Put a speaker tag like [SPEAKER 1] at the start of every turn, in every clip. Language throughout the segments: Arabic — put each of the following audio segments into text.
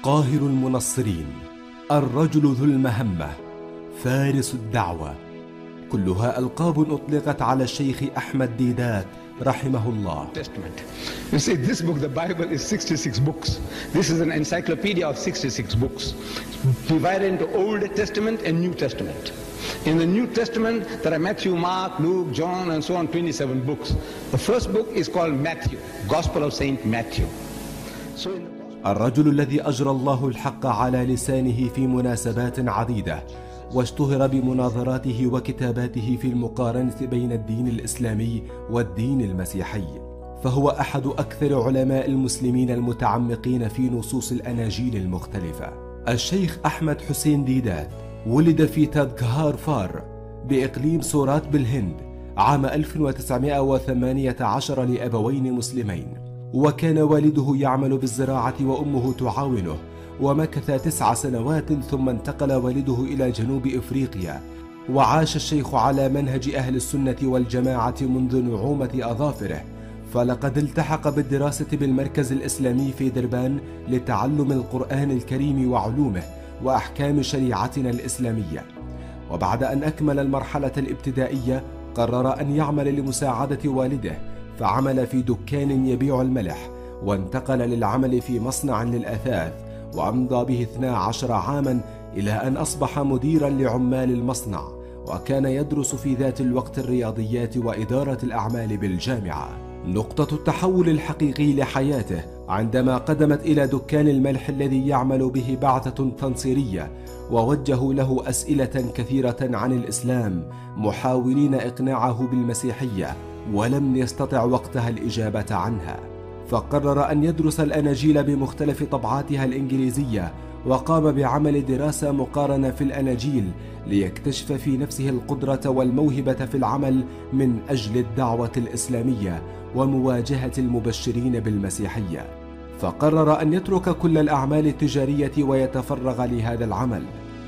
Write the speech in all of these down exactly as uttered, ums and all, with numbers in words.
[SPEAKER 1] قاهر المنصرين، الرجل ذو المهمة، فارس الدعوة، كلها ألقاب أطلقت على الشيخ أحمد ديدات رحمه الله.
[SPEAKER 2] You see, this book, the Bible, is sixty-six books. This is an encyclopedia of sixty-six books, divided into Old Testament and New Testament. In the New Testament, there are Matthew, Mark, Luke, John, and so on, twenty-seven books. The first book is called Matthew, Gospel of Saint Matthew. So in the
[SPEAKER 1] الرجل الذي أجرى الله الحق على لسانه في مناسبات عديدة، واشتهر بمناظراته وكتاباته في المقارنة بين الدين الإسلامي والدين المسيحي، فهو أحد أكثر علماء المسلمين المتعمقين في نصوص الأناجيل المختلفة. الشيخ أحمد حسين ديدات ولد في تادكهار فار بإقليم سورات بالهند عام ألف وتسعمائة وثمانية عشر لأبوين مسلمين، وكان والده يعمل بالزراعة وأمه تعاونه، ومكث تسع سنوات ثم انتقل والده إلى جنوب إفريقيا، وعاش الشيخ على منهج أهل السنة والجماعة منذ نعومة أظافره، فلقد التحق بالدراسة بالمركز الإسلامي في دربان لتعلم القرآن الكريم وعلومه وأحكام شريعتنا الإسلامية. وبعد أن أكمل المرحلة الابتدائية قرر أن يعمل لمساعدة والده، فعمل في دكان يبيع الملح، وانتقل للعمل في مصنع للأثاث، وأمضى به اثنا عشر عاما إلى أن أصبح مديرا لعمال المصنع، وكان يدرس في ذات الوقت الرياضيات وإدارة الأعمال بالجامعة. نقطة التحول الحقيقي لحياته عندما قدمت إلى دكان الملح الذي يعمل به بعثة تنصيرية، ووجهوا له أسئلة كثيرة عن الإسلام محاولين إقناعه بالمسيحية، ولم يستطع وقتها الإجابة عنها، فقرر أن يدرس الأناجيل بمختلف طبعاتها الإنجليزية، وقام بعمل دراسة مقارنة في الأناجيل ليكتشف في نفسه القدرة والموهبة في العمل من أجل الدعوة الإسلامية ومواجهة المبشرين بالمسيحية، فقرر أن يترك كل الأعمال التجارية ويتفرغ لهذا العمل.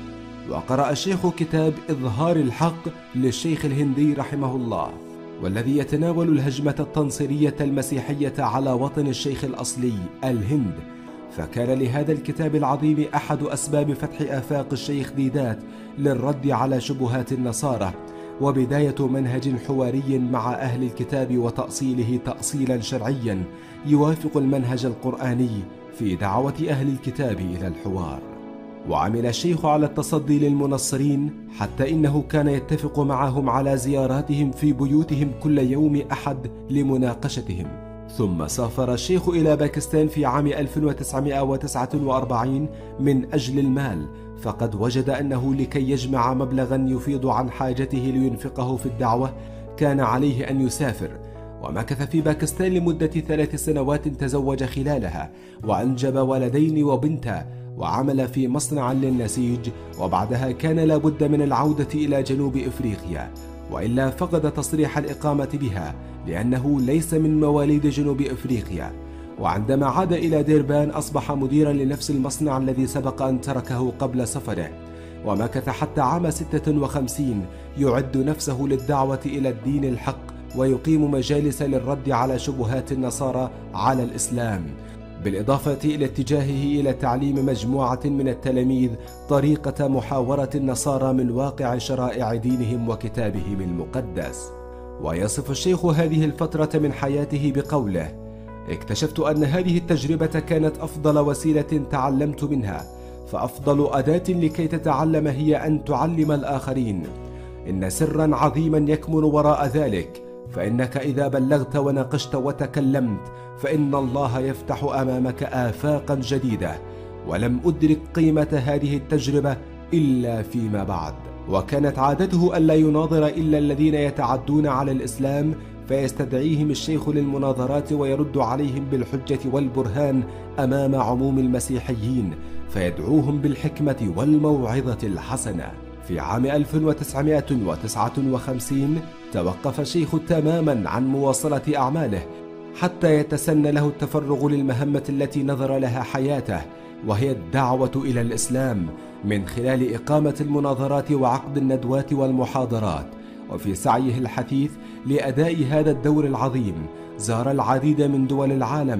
[SPEAKER 1] وقرأ الشيخ كتاب إظهار الحق للشيخ الهندي رحمه الله، والذي يتناول الهجمة التنصيرية المسيحية على وطن الشيخ الأصلي الهند، فكان لهذا الكتاب العظيم أحد أسباب فتح آفاق الشيخ ديدات للرد على شبهات النصارى، وبداية منهج حواري مع أهل الكتاب وتأصيله تأصيلا شرعيا يوافق المنهج القرآني في دعوة أهل الكتاب إلى الحوار. وعمل الشيخ على التصدي للمنصرين، حتى إنه كان يتفق معهم على زياراتهم في بيوتهم كل يوم أحد لمناقشتهم. ثم سافر الشيخ إلى باكستان في عام ألف وتسعمائة وتسعة وأربعين من أجل المال، فقد وجد أنه لكي يجمع مبلغا يفيض عن حاجته لينفقه في الدعوة كان عليه أن يسافر، ومكث في باكستان لمدة ثلاث سنوات تزوج خلالها وأنجب ولدين وبنتا، وعمل في مصنع للنسيج، وبعدها كان لابد من العودة إلى جنوب إفريقيا، وإلا فقد تصريح الإقامة بها لأنه ليس من مواليد جنوب إفريقيا. وعندما عاد إلى ديربان أصبح مديرا لنفس المصنع الذي سبق أن تركه قبل سفره، ومكث حتى عام ستة وخمسين يعد نفسه للدعوة إلى الدين الحق، ويقيم مجالس للرد على شبهات النصارى على الإسلام، بالإضافة إلى اتجاهه إلى تعليم مجموعة من التلاميذ طريقة محاورة النصارى من واقع شرائع دينهم وكتابهم المقدس. ويصف الشيخ هذه الفترة من حياته بقوله: اكتشفت أن هذه التجربة كانت أفضل وسيلة تعلمت منها، فأفضل أداة لكي تتعلم هي أن تعلم الآخرين. إن سرا عظيما يكمن وراء ذلك، فإنك إذا بلغت وناقشت وتكلمت فإن الله يفتح أمامك آفاقا جديدة، ولم أدرك قيمة هذه التجربة إلا فيما بعد. وكانت عادته ألا يناظر إلا الذين يتعدون على الإسلام، فيستدعيهم الشيخ للمناظرات ويرد عليهم بالحجة والبرهان أمام عموم المسيحيين، فيدعوهم بالحكمة والموعظة الحسنة. في عام ألف وتسعمائة وتسعة وخمسين توقف الشيخ تماما عن مواصلة أعماله حتى يتسنى له التفرغ للمهمة التي نظر لها حياته، وهي الدعوة إلى الإسلام من خلال إقامة المناظرات وعقد الندوات والمحاضرات. وفي سعيه الحثيث لأداء هذا الدور العظيم زار العديد من دول العالم،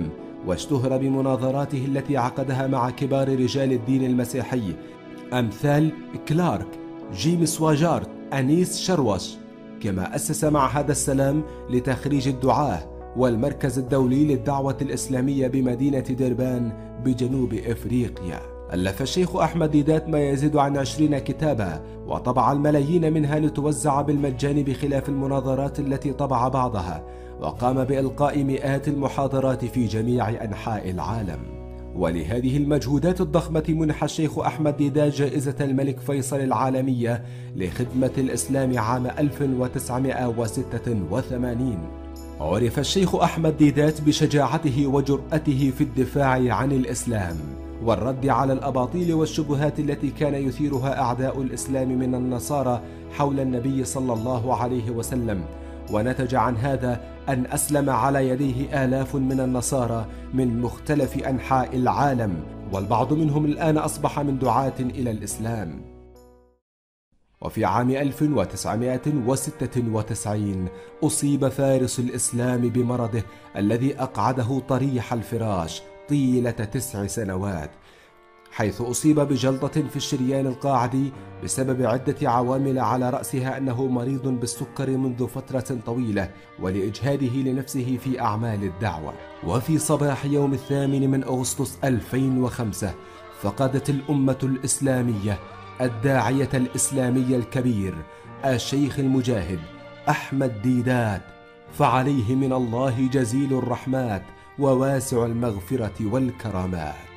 [SPEAKER 1] واشتهر بمناظراته التي عقدها مع كبار رجال الدين المسيحي أمثال كلارك، جيمس واجارت، أنيس شروش. كما أسس معهد السلام لتخريج الدعاة والمركز الدولي للدعوة الإسلامية بمدينة دربان بجنوب إفريقيا. ألف الشيخ أحمد ديدات ما يزيد عن عشرين كتابا، وطبع الملايين منها لتوزع بالمجان، بخلاف المناظرات التي طبع بعضها، وقام بإلقاء مئات المحاضرات في جميع أنحاء العالم. ولهذه المجهودات الضخمة منح الشيخ أحمد ديدات جائزة الملك فيصل العالمية لخدمة الإسلام عام ألف وتسعمائة وستة وثمانين. عرف الشيخ أحمد ديدات بشجاعته وجرأته في الدفاع عن الإسلام والرد على الأباطيل والشبهات التي كان يثيرها أعداء الإسلام من النصارى حول النبي صلى الله عليه وسلم، ونتج عن هذا أن أسلم على يديه آلاف من النصارى من مختلف أنحاء العالم، والبعض منهم الآن أصبح من دعاة إلى الإسلام. وفي عام ألف وتسعمائة وستة وتسعين أصيب فارس الإسلام بمرضه الذي أقعده طريح الفراش طيلة تسع سنوات، حيث أصيب بجلطة في الشريان القاعدي بسبب عدة عوامل، على رأسها أنه مريض بالسكر منذ فترة طويلة ولإجهاده لنفسه في أعمال الدعوة. وفي صباح يوم الثامن من أغسطس ألفين وخمسة فقدت الأمة الإسلامية الداعية الإسلامي الكبير الشيخ المجاهد أحمد ديدات، فعليه من الله جزيل الرحمات وواسع المغفرة والكرامات.